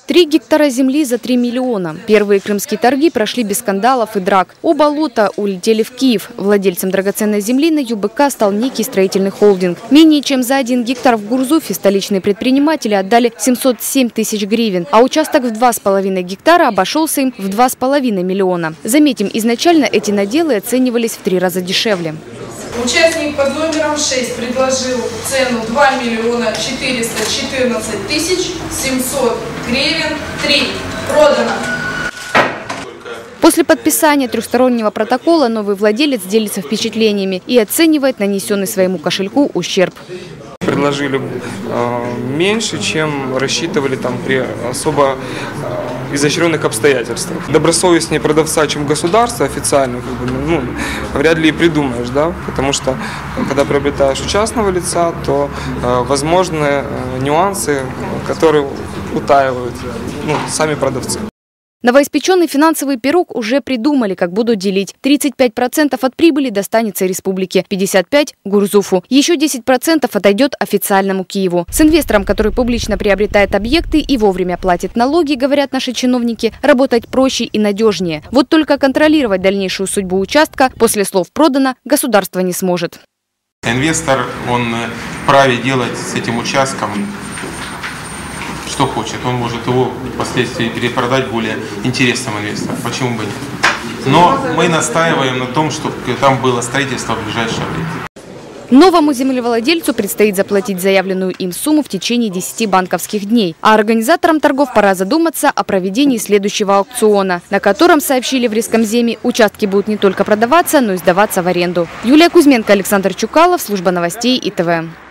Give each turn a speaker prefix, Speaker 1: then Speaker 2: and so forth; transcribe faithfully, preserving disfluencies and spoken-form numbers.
Speaker 1: Три гектара земли за три миллиона. Первые крымские торги прошли без скандалов и драк. Оба лота улетели в Киев. Владельцем драгоценной земли на ЮБК стал некий строительный холдинг. Менее чем за один гектар в Гурзуфе столичные предприниматели отдали семьсот семь тысяч гривен, а участок в два с половиной гектара обошелся им в два с половиной миллиона. Заметим, изначально эти наделы оценивались в три раза дешевле.
Speaker 2: Участник под номером шесть предложил цену два миллиона четыреста четырнадцать тысяч семьсот гривен. Три. Продано.
Speaker 1: После подписания трехстороннего протокола новый владелец делится впечатлениями и оценивает нанесенный своему кошельку ущерб.
Speaker 3: Предложили э, меньше, чем рассчитывали там при особо э, изощренных обстоятельствах. Добросовестнее продавца, чем государство официально, как бы, ну, вряд ли и придумаешь, да, потому что когда приобретаешь у частного лица, то э, возможны э, нюансы, которые утаивают ну, сами продавцы.
Speaker 1: Новоиспеченный финансовый пирог уже придумали, как будут делить. тридцать пять процентов от прибыли достанется республике, пятьдесят пять процентов – Гурзуфу. Еще десять процентов отойдет официальному Киеву. С инвестором, который публично приобретает объекты и вовремя платит налоги, говорят наши чиновники, работать проще и надежнее. Вот только контролировать дальнейшую судьбу участка после слов «продано» государство не сможет.
Speaker 4: Инвестор, он вправе делать с этим участком что хочет. Он может его впоследствии перепродать более интересным инвесторам. Почему бы нет? Но мы настаиваем на том, чтобы там было строительство в ближайшее время.
Speaker 1: Новому землевладельцу предстоит заплатить заявленную им сумму в течение десяти банковских дней. А организаторам торгов пора задуматься о проведении следующего аукциона, на котором, сообщили в Рискомземе, участки будут не только продаваться, но и сдаваться в аренду. Юлия Кузьменко, Александр Чукалов, служба новостей И Т В.